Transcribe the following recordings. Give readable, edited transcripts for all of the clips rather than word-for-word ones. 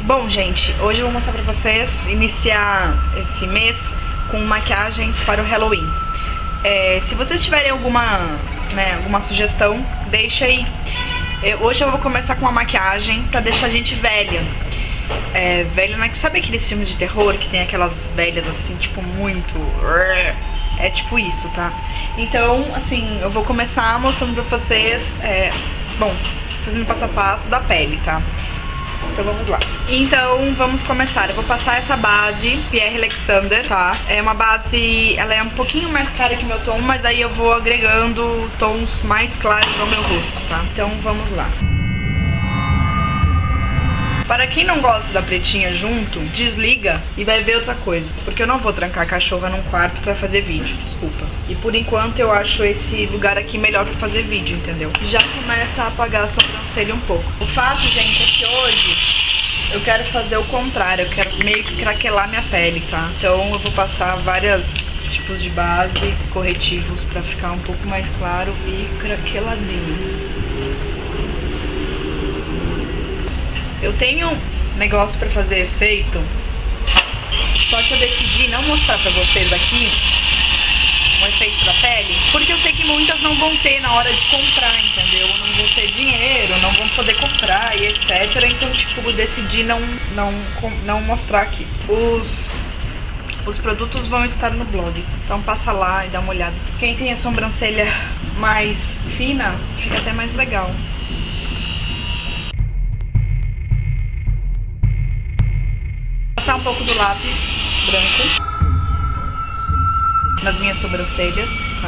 Bom, gente, hoje eu vou mostrar pra vocês iniciar esse mês com maquiagens para o Halloween. Se vocês tiverem alguma sugestão, deixa aí. Hoje eu vou começar com uma maquiagem pra deixar a gente velha. Velha, né? Sabe aqueles filmes de terror que tem aquelas velhas assim, tipo, muito... É tipo isso, tá? Então, assim, eu vou começar mostrando pra vocês, bom, fazendo passo a passo da pele, tá? Então vamos lá. Então vamos começar. Eu vou passar essa base Pierre Alexander, tá? É uma base, ela é um pouquinho mais clara que meu tom, mas daí eu vou agregando tons mais claros ao meu rosto, tá? Então vamos lá. Para quem não gosta da pretinha junto, desliga e vai ver outra coisa. Porque eu não vou trancar a cachorra num quarto pra fazer vídeo, desculpa. E por enquanto eu acho esse lugar aqui melhor pra fazer vídeo, entendeu? Já começa a apagar a sobrancelha um pouco. O fato, gente, é que hoje eu quero fazer o contrário. Eu quero meio que craquelar minha pele, tá? Então eu vou passar vários tipos de base, corretivos pra ficar um pouco mais claro e craqueladinho. Eu tenho um negócio pra fazer efeito, só que eu decidi não mostrar pra vocês aqui um efeito pra pele, porque eu sei que muitas não vão ter na hora de comprar, entendeu? Não vão ter dinheiro, não vão poder comprar e etc. Então, tipo, eu decidi não mostrar aqui. Os produtos vão estar no blog, então passa lá e dá uma olhada. Quem tem a sobrancelha mais fina, fica até mais legal. Passar um pouco do lápis branco nas minhas sobrancelhas, tá?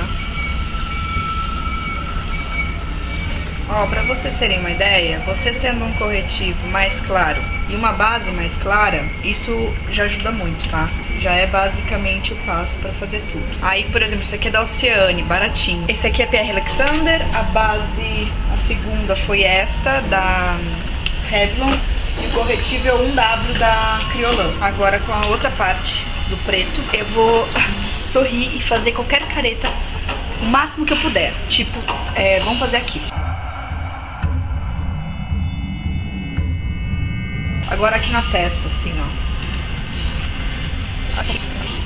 Ó, pra vocês terem uma ideia, vocês tendo um corretivo mais claro e uma base mais clara, isso já ajuda muito, tá? Já é basicamente o passo pra fazer tudo. Aí, por exemplo, esse aqui é da Oceane, baratinho. Esse aqui é Pierre Alexander, a base, a segunda foi esta, da Revlon. E o corretivo é o 1W da Kryolan. Agora com a outra parte do preto, eu vou sorrir e fazer qualquer careta o máximo que eu puder. Tipo, vamos fazer aqui. Agora aqui na testa, assim, ó. Aqui.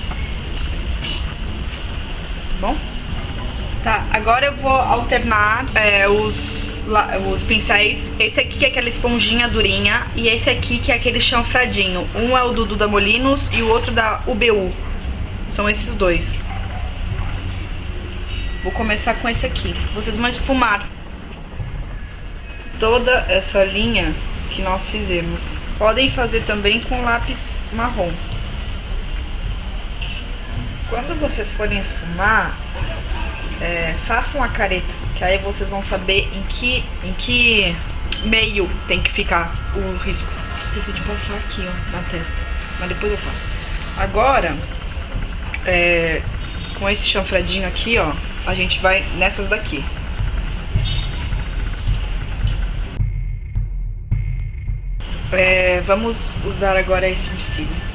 Bom? Tá, agora eu vou alternar os pincéis. Esse aqui que é aquela esponjinha durinha e esse aqui que é aquele chanfradinho. Um é o do Duda Molinos e o outro da UBU. São esses dois. Vou começar com esse aqui. Vocês vão esfumar toda essa linha que nós fizemos. Podem fazer também com lápis marrom. Quando vocês forem esfumar, façam a careta, que aí vocês vão saber em que meio tem que ficar o risco. Esqueci de passar aqui, ó, na testa, mas depois eu faço. Agora, com esse chanfradinho aqui, ó, a gente vai nessas daqui. Vamos usar agora esse de cima.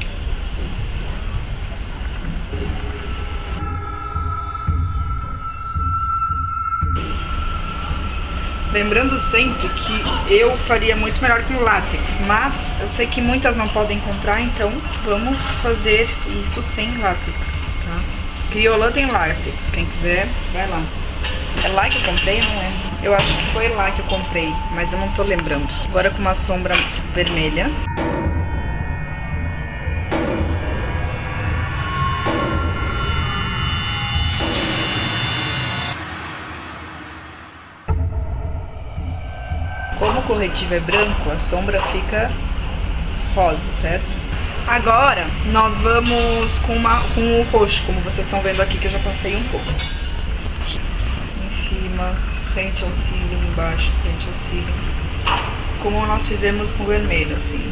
Lembrando sempre que eu faria muito melhor com látex, mas eu sei que muitas não podem comprar, então vamos fazer isso sem látex, tá? Kryolan tem látex, quem quiser, vai lá. É lá que eu comprei, não é? Eu acho que foi lá que eu comprei, mas eu não tô lembrando. Agora com uma sombra vermelha. Como o corretivo é branco, a sombra fica rosa, certo? Agora, nós vamos com o roxo, como vocês estão vendo aqui, que eu já passei um pouco. Em cima, frente ao cílio, embaixo, frente ao cílio. Como nós fizemos com o vermelho, assim.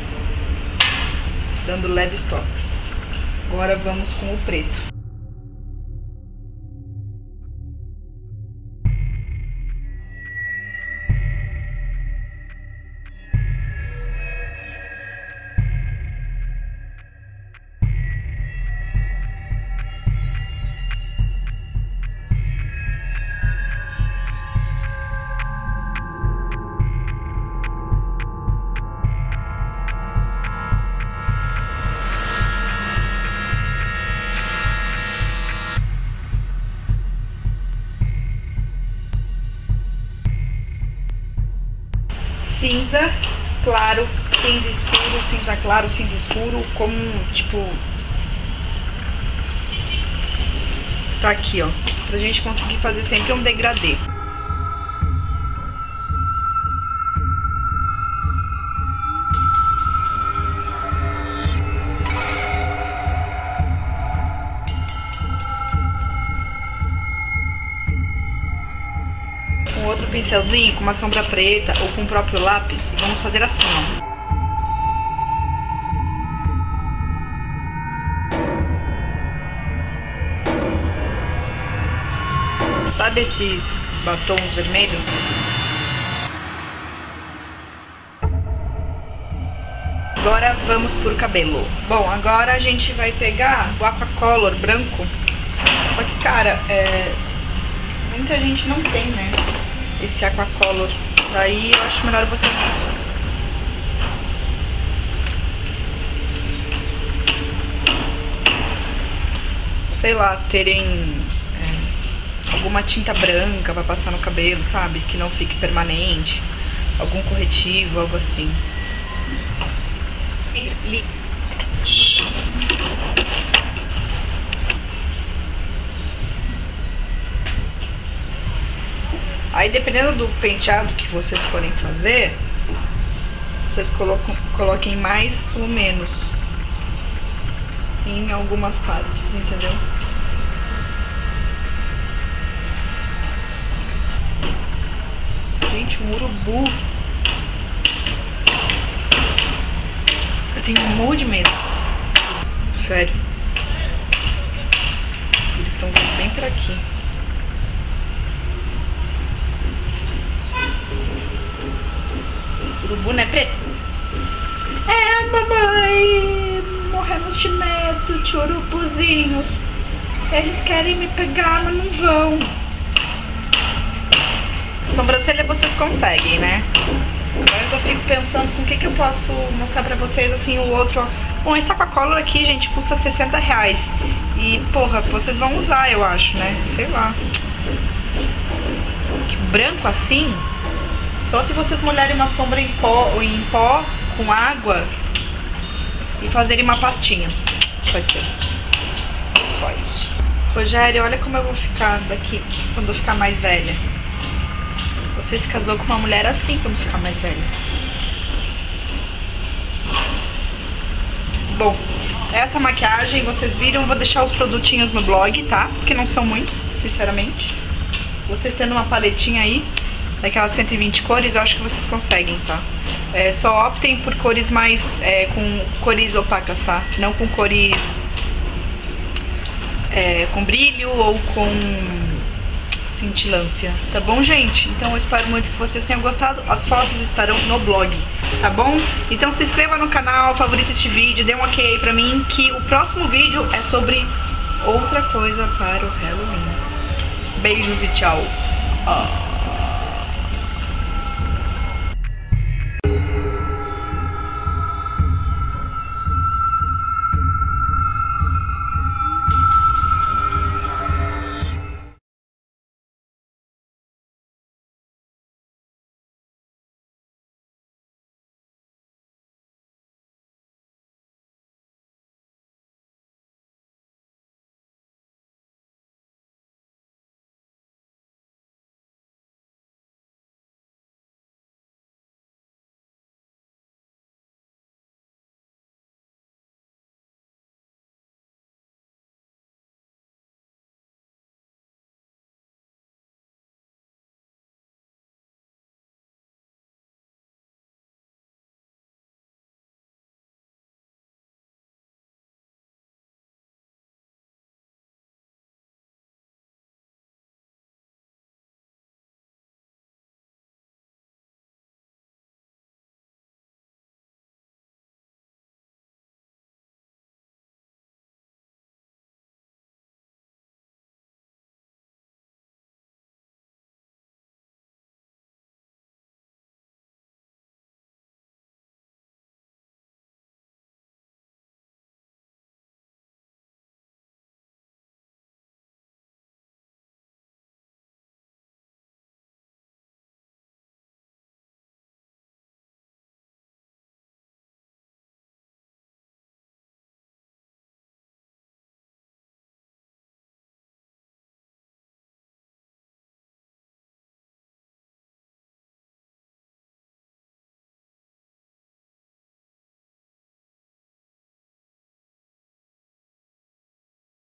Dando leves toques. Agora vamos com o preto. cinza claro, cinza escuro, cinza claro, cinza escuro, como, tipo, está aqui, ó, pra gente conseguir fazer sempre um degradê. Com outro pincelzinho, com uma sombra preta ou com o próprio lápis, e vamos fazer assim, ó. Sabe esses batons vermelhos? Agora vamos pro cabelo. Bom, agora a gente vai pegar o Aquacolor branco. Só que, cara, muita gente não tem, né, esse Aquacolor. Daí eu acho melhor vocês... sei lá, terem alguma tinta branca pra passar no cabelo, sabe? Que não fique permanente. Algum corretivo, algo assim. Aí, dependendo do penteado que vocês forem fazer, vocês coloquem mais ou menos em algumas partes, entendeu? Gente, um urubu. Eu tenho um monte de medo. Sério. Eles estão vindo bem por aqui. Urubu, né, preto? É, mamãe. Morremos de medo de urubuzinhos. Eles querem me pegar, mas não vão. Sobrancelha vocês conseguem, né? Agora eu fico pensando com o que eu posso mostrar pra vocês, assim, o outro... Bom, esse Aquacolor aqui, gente, custa R$60. E, porra, vocês vão usar, eu acho, né? Sei lá. Que branco assim... Só se vocês molharem uma sombra em pó com água e fazerem uma pastinha. Pode ser. Pode. Rogério, olha como eu vou ficar daqui quando eu ficar mais velha. Você se casou com uma mulher assim quando ficar mais velha. Bom, essa maquiagem, vocês viram, eu vou deixar os produtinhos no blog, tá? Porque não são muitos, sinceramente. Vocês tendo uma paletinha aí, daquelas 120 cores, eu acho que vocês conseguem, tá? Só optem por cores mais... com cores opacas, tá? Não com cores... com brilho ou com... cintilância, tá bom, gente? Então eu espero muito que vocês tenham gostado. As fotos estarão no blog, tá bom? Então se inscreva no canal, favorite este vídeo, dê um ok aí pra mim, que o próximo vídeo é sobre outra coisa para o Halloween. Beijos e tchau.